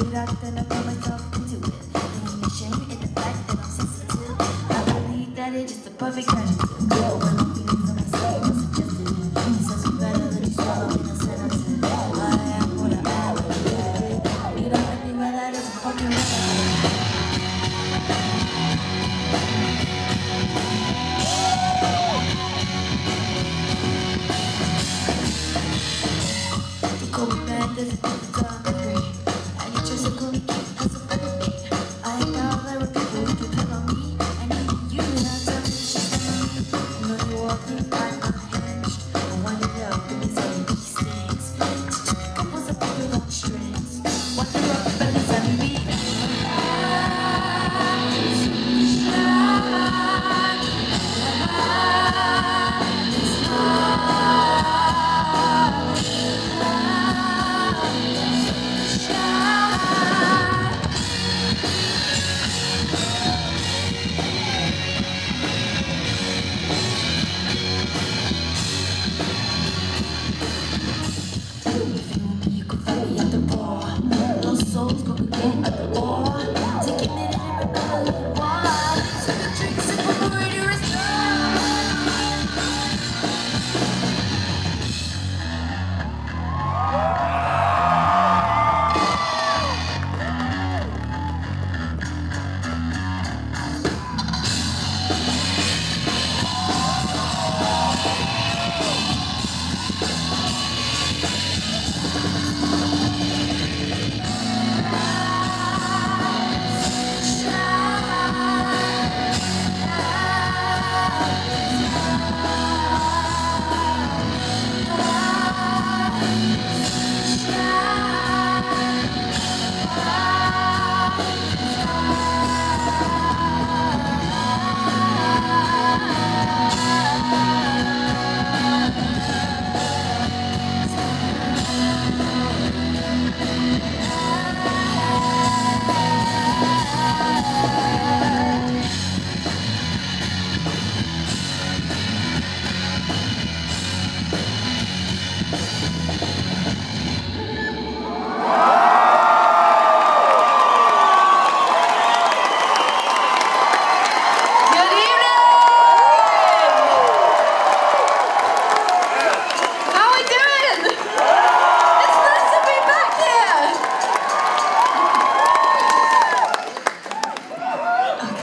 it out, then I put myself into it. Ain't ashamed in the fact that I'm sensitive. I believe that it's just a perfect adjective. Girl, when I'm feeling for myself, I suggested it. It's such a better than you swallow in a sentence. I am what I am, you don't let me wear that as a fucking weapon. Go back, there's a good time.